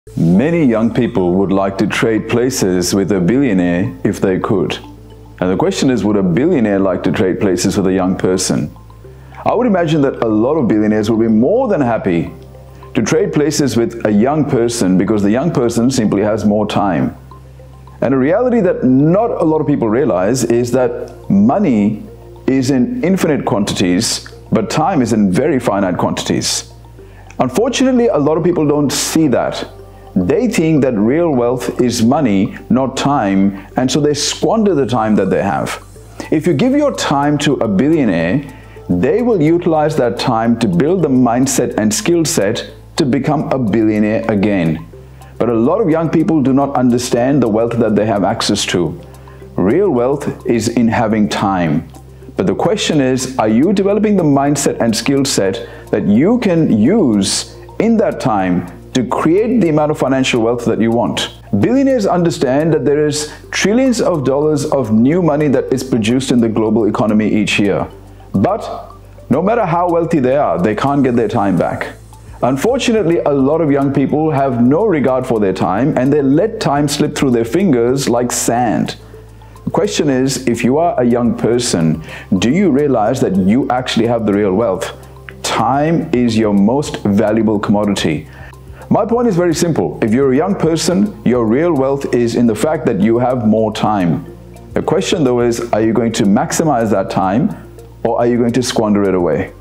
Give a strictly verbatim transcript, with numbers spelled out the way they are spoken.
Many young people would like to trade places with a billionaire if they could. And the question is, would a billionaire like to trade places with a young person? I would imagine that a lot of billionaires would be more than happy to trade places with a young person because the young person simply has more time. And a reality that not a lot of people realize is that money is in infinite quantities, but time is in very finite quantities. Unfortunately, a lot of people don't see that. They think that real wealth is money, not time, and so they squander the time that they have. If you give your time to a billionaire, they will utilize that time to build the mindset and skill set to become a billionaire again. But a lot of young people do not understand the wealth that they have access to. Real wealth is in having time. But the question is, are you developing the mindset and skill set that you can use in that time to create the amount of financial wealth that you want? Billionaires understand that there is trillions of dollars of new money that is produced in the global economy each year. But no matter how wealthy they are, they can't get their time back. Unfortunately, a lot of young people have no regard for their time and they let time slip through their fingers like sand. The question is, if you are a young person, do you realize that you actually have the real wealth? Time is your most valuable commodity. My point is very simple. If you're a young person, your real wealth is in the fact that you have more time. The question though is, are you going to maximize that time or are you going to squander it away?